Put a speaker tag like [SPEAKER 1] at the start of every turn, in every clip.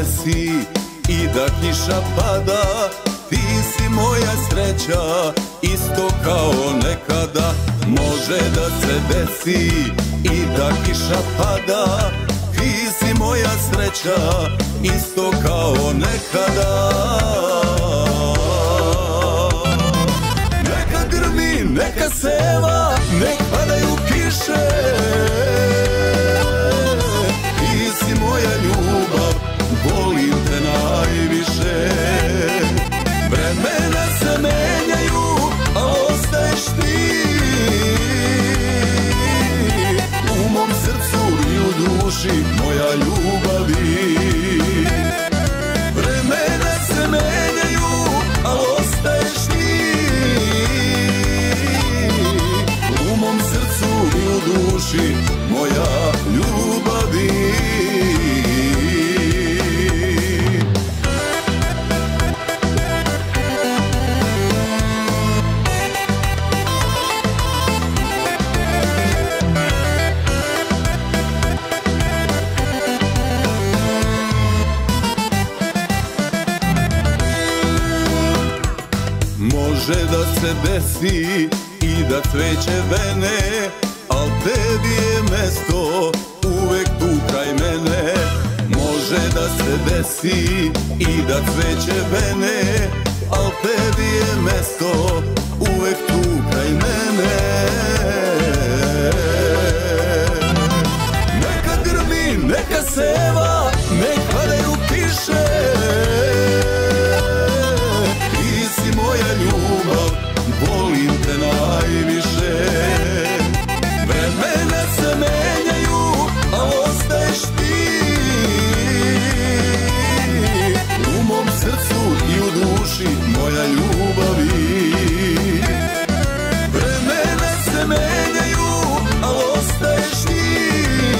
[SPEAKER 1] desi i da kiša pada, ti si moja sreća, isto kao nekada. Može da se desi i da kiša pada, ti si moja sreća, isto kao nekada. Neka grmi, neka seva, nek padaju kiše, ti si moja ljubav, volim te najviše. Vremena se menjaju, a ostaješ ti u mom srcu i u duši, moja ljubavi. Vremena se menjaju, a ostaješ ti u mom srcu i u duši, moja ljubavi. Može da se desi i da cveće vene, al tebi je mesto uvek tu kraj mene. Može da se desi i da cveće vene, al tebi je mesto uvek tu kraj mene. Neka grmi, neka seva, nek padaju kiše, ti si moja ljubav, volim te najviše. Vremena se menjaju, a ostaješ ti u mom srcu i u duši, moja ljubavi. Vremena se menjaju, a ostaješ ti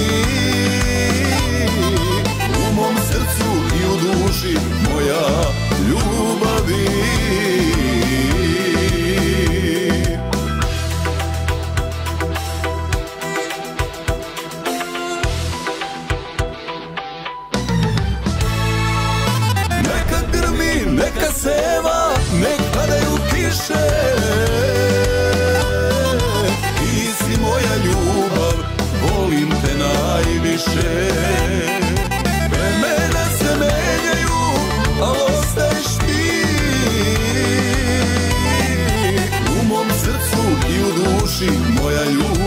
[SPEAKER 1] u mom srcu i u duši, moja ljubavi. Neka seva, nek padaju kiše, ti si moja ljubav, volim te najviše. Vremena se menjaju, a ostaješ ti u mom srcu i u duši, moja ljubav.